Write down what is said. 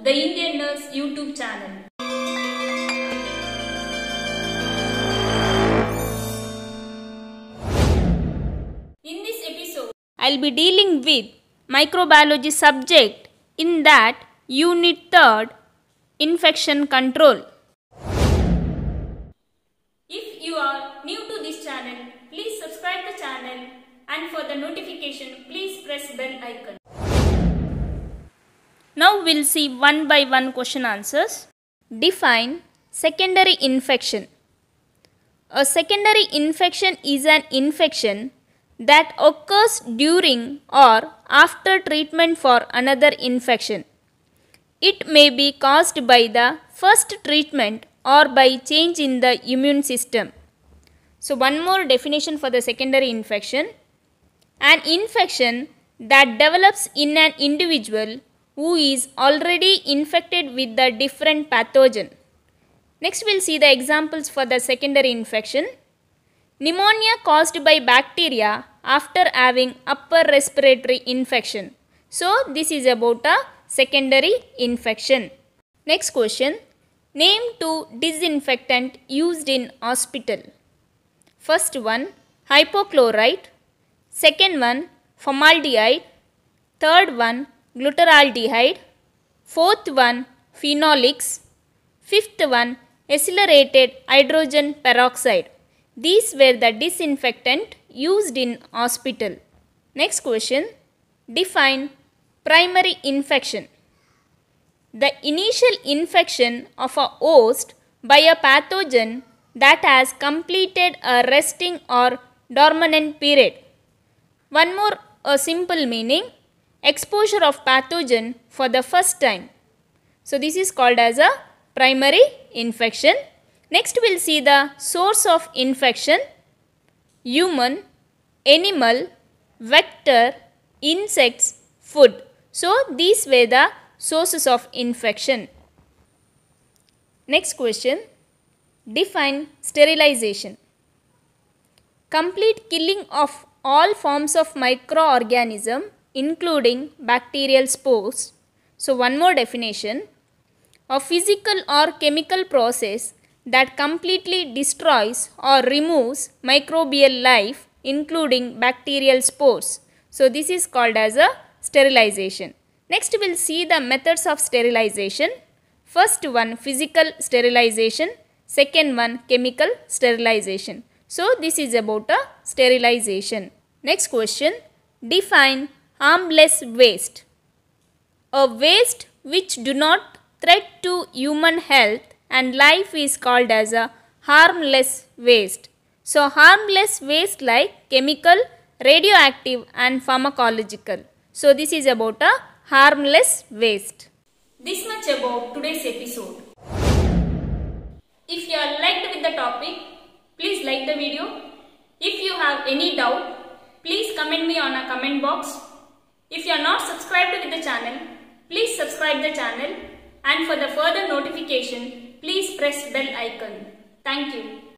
the Indian Nurse YouTube channel. In this episode, I'll be dealing with microbiology subject, in that Unit 3rd, Infection Control. If you are new to this channel, please subscribe the channel, and for the notification, please press bell icon. Now we'll see one by one question answers. Define secondary infection. A secondary infection is an infection that occurs during or after treatment for another infection. It may be caused by the first treatment or by change in the immune system. So one more definition for the secondary infection. An infection that develops in an individual who is already infected with the different pathogen. Next we'll see the examples for the secondary infection. Pneumonia caused by bacteria after having upper respiratory infection. So this is about a secondary infection. Next question. Name 2 disinfectant used in hospital. First one, hypochlorite. Second one, formaldehyde. Third one, glutaraldehyde. Fourth one, phenolics. Fifth one, accelerated hydrogen peroxide. These were the disinfectant used in hospital. Next question. Define primary infection. The initial infection of a host by a pathogen that has completed a resting or dormant period. One more simple meaning, exposure of pathogen for the first time. So this is called as a primary infection. Next we'll see the source of infection. Human, animal, vector, insects, food. So these were the sources of infection. Next question. Define sterilization. Complete killing of all forms of microorganism including bacterial spores. So one more definition. A physical or chemical process that completely destroys or removes microbial life including bacterial spores. So this is called as a sterilization. Next we'll see the methods of sterilization. First one, physical sterilization. Second one, chemical sterilization. So this is about a sterilization. Next question. Define harmless waste. A waste which do not threat to human health and life is called as a harmless waste. So harmless waste like chemical, radioactive and pharmacological. So this is about a harmless waste. This much about today's episode. If you are liked with the topic, please like the video. If you have any doubt, please comment me on a comment box. If you are not subscribed with the channel, please subscribe the channel, and for the further notification, please press bell icon. Thank you.